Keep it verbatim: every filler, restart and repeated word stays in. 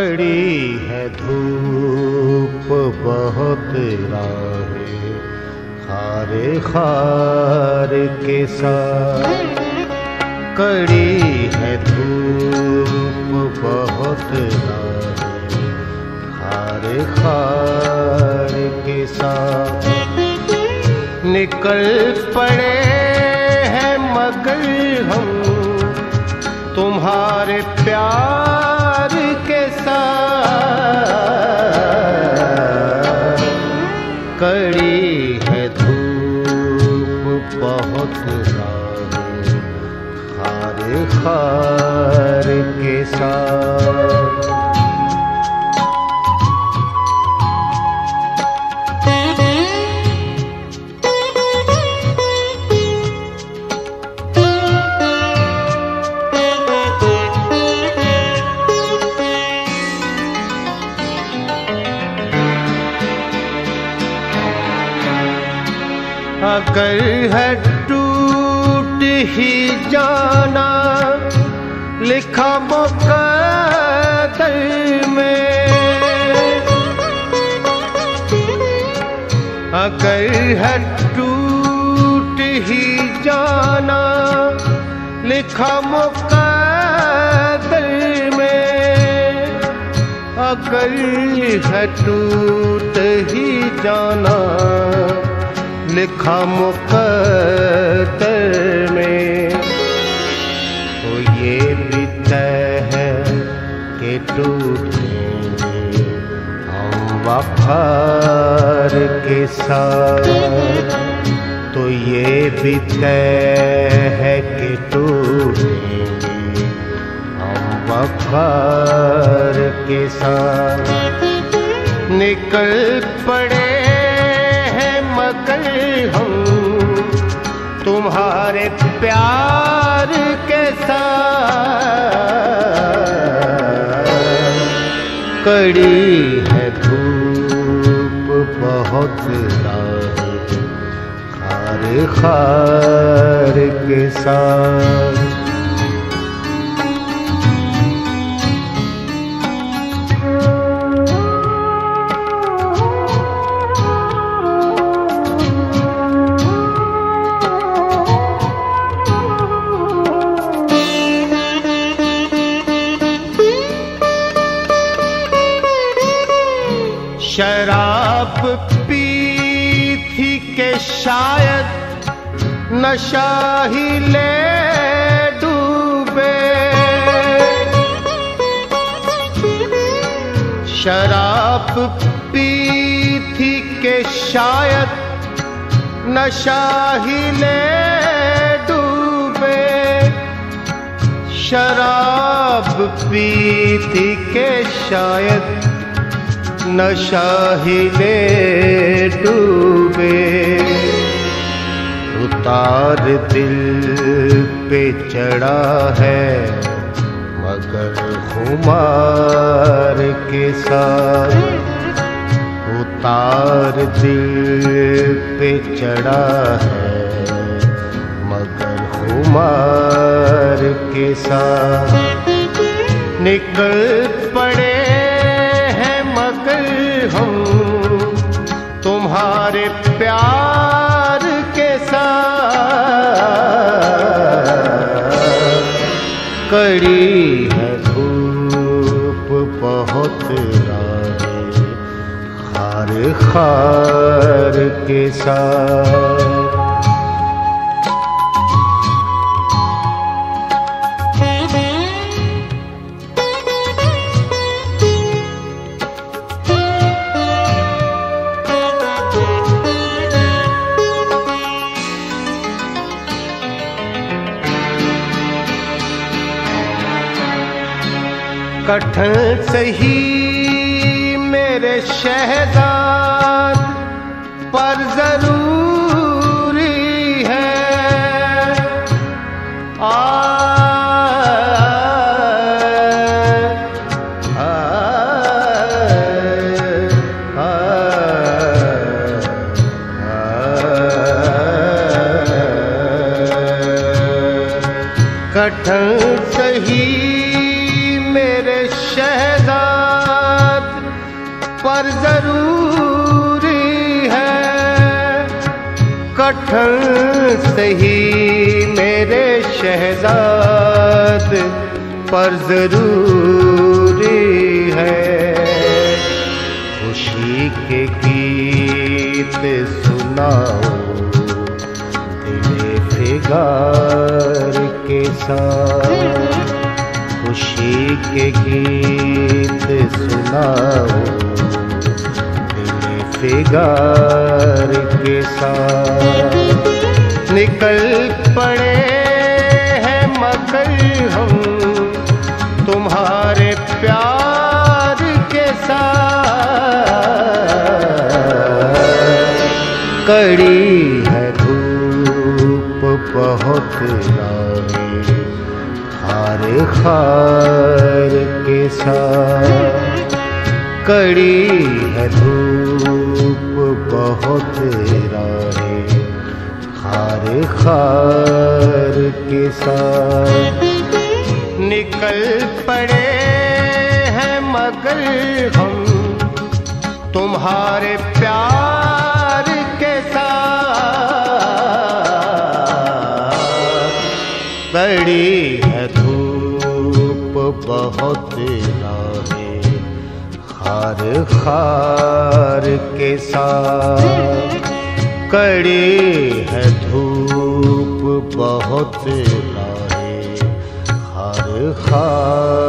कड़ी है धूप बहुत राहे खारे खार के साथ। कड़ी है धूप बहुत राहे खारे खार के साथ। निकल पड़े हैं मगर हम तुम्हारे प्यार के साथ। कड़ी है धूप बहुत राहे खारे खार के साथ। अगर है टूट ही जाना लिखा मुक़द्दर में, अगर है टूट ही जाना लिखा मुक़द्दर में, अगर है टूट ही जाना लिखा मुक़द्दर में, तो ये भी तय है कि टूटेंगे हम वफ़ार के साथ। तो ये भी तय है कि टूटेंगे हम वफ़ार के साथ। निकल पड़े मगर हम तुम्हारे प्यार के साथ। कड़ी है धूप बहुत राहे खारे खार के साथ। शराब पी थी के शायद नशा ही ले डूबे, शराब पी थी के शायद नशा ही ले डूबे, शराब पी थी के शायद नशा ही ले डूबे। उतार दिल पे चढ़ा है मगर खुमार के साथ। उतार दिल पे चढ़ा है मगर खुमार के साथ। निकल पड़े हम तुम्हारे प्यार के साथ। कड़ी है धूप बहुत राहे खारे खार के साथ। कठिन सही मेरे शहजाद पर जरूरी है, आ, आ, आ, आ, कठिन सही मेरे शहजाद पर जरूरी है। कठिन सही मेरे शहजाद पर जरूरी है। खुशी के गीत सुनाओ दिले फिगार के साथ। खुशी के गीत सुनाओ दिले फिगार के साथ। निकल पड़े हैं मगर हम तुम्हारे प्यार के साथ। कड़ी है धूप बहुत रानी खार खार के साथ। कड़ी है धूप बहुत रानी खार खार के साथ। निकल पड़े हैं मगर हम तुम्हारे प्यार के साथ। कड़ी है धूप बहुत राहे खार खार के साथ। कड़ी है धूप बहुत राहे खार खार